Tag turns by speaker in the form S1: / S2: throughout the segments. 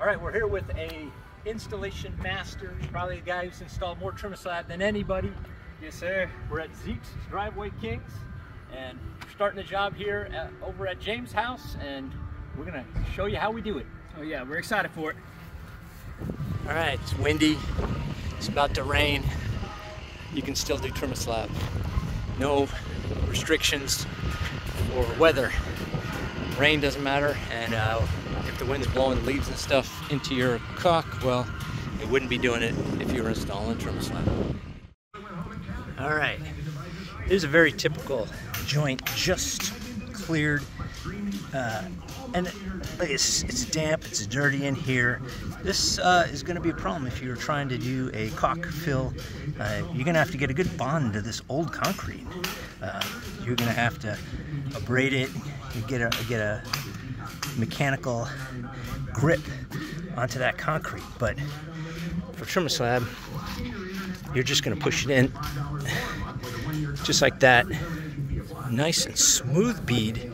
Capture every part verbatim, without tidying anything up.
S1: All right, we're here with a installation master, probably the guy who's installed more Trim-A-Slab than anybody.
S2: Yes, sir.
S1: We're at Zekes Driveway Kings, and we're starting the job here at, over at James' house, and we're gonna show you how we do it.
S2: Oh yeah, we're excited for it.
S1: All right, it's windy, it's about to rain. You can still do Trim-A-Slab. No restrictions for weather. Rain doesn't matter, and uh, if the wind's blowing the leaves and stuff into your caulk, well, it wouldn't be doing it if you were installing Trim-A-Slab. All right, here's a very typical joint, just cleared, uh, and it's, it's damp, it's dirty in here. This uh, is going to be a problem if you're trying to do a caulk fill. Uh, you're going to have to get a good bond to this old concrete. Uh, you're going to have to abrade it, you get a get a mechanical grip onto that concrete. But for Trim-A-Slab, you're just going to push it in, just like that. Nice and smooth bead.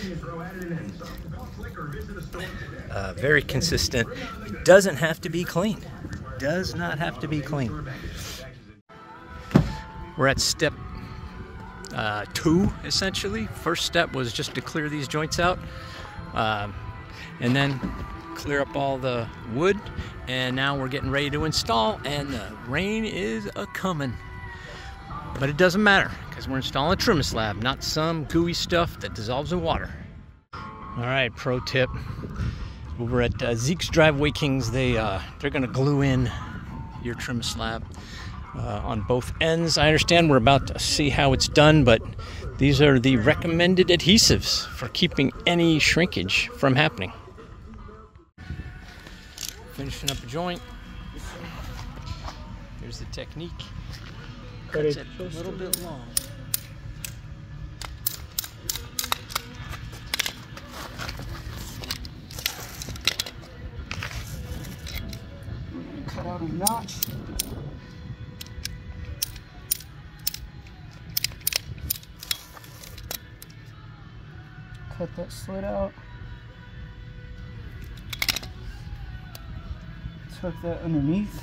S1: Uh, very consistent. It doesn't have to be clean. Does not have to be clean. We're at step uh, two, essentially. First step was just to clear these joints out, um, and then clear up all the wood. And now we're getting ready to install, and the rain is a-coming. But it doesn't matter, because we're installing Trim-A-Slab, not some gooey stuff that dissolves in water. All right, pro tip. Over at uh, Zekes Driveway Kings, they, uh, they're going to glue in your Trim-A-Slab uh, on both ends. I understand we're about to see how it's done, but these are the recommended adhesives for keeping any shrinkage from happening. Finishing up a joint. Here's the technique. Cuts it a little bit long.
S2: Cut out a notch. Cut that slit out. Tuck that underneath.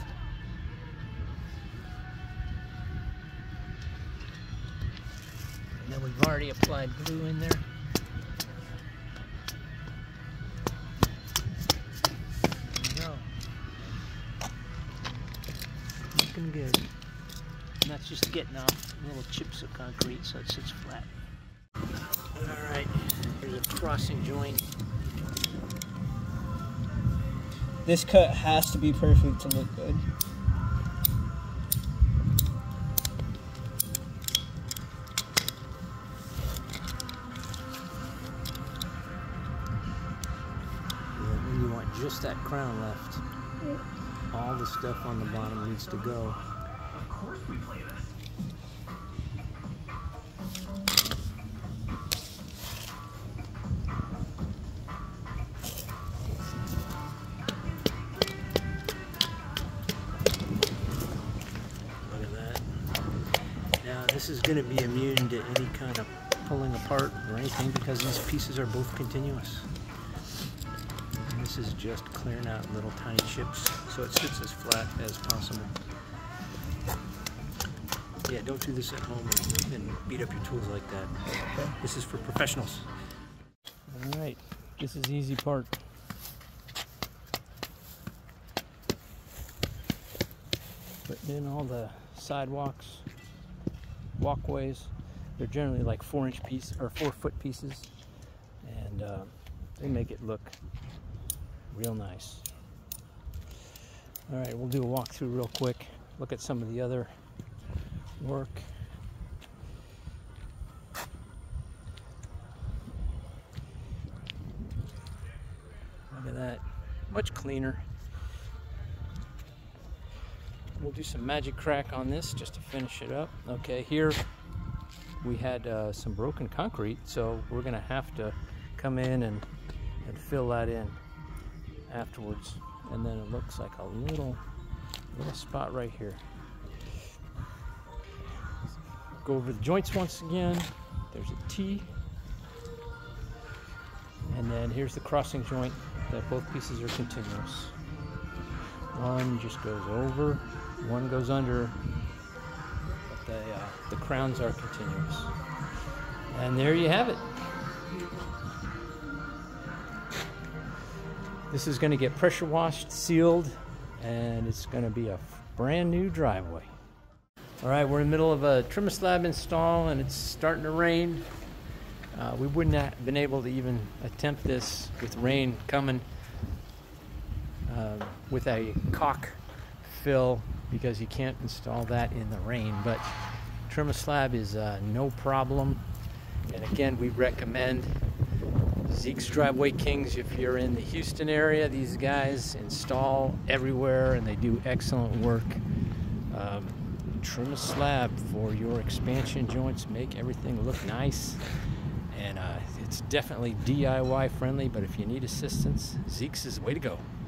S1: And then we've already applied glue in there. There you go. Looking good. And that's just getting off little chips of concrete so it sits flat. Alright, here's a crossing joint.
S2: This cut has to be perfect to look good.
S1: And you want just that crown left. All the stuff on the bottom needs to go.
S3: Of course we play this.
S1: Look at that. Now this is going to be immune to any kind of pulling apart or anything because these pieces are both continuous. And this is just clearing out little tiny chips so it sits as flat as possible. Yeah, don't do this at home and, and beat up your tools like that. This is for professionals. All right, this is the easy part. Putting in all the sidewalks, walkways. They're generally like four inch piece or four foot pieces, and uh, they make it look real nice. All right, we'll do a walkthrough real quick. Look at some of the other work. Look at that, much cleaner. We'll do some magic crack on this just to finish it up. Okay, here we had uh, some broken concrete, so we're gonna have to come in and, and fill that in afterwards. And then it looks like a little, little spot right here. Go over the joints once again. There's a T. And then here's the crossing joint that both pieces are continuous. One just goes over, one goes under, but the, uh, the crowns are continuous. And there you have it. This is going to get pressure washed, sealed, and it's going to be a brand new driveway. All right, we're in the middle of a Trim-A-Slab install, and it's starting to rain. Uh, we wouldn't have been able to even attempt this with rain coming uh, with a caulk fill, because you can't install that in the rain. But Trim-A-Slab is uh, no problem. And again, we recommend Zekes Driveway Kings if you're in the Houston area. These guys install everywhere, and they do excellent work. Um, Trim-A-Slab for your expansion joints, make everything look nice. And uh, it's definitely D I Y friendly, but if you need assistance, Zekes is the way to go.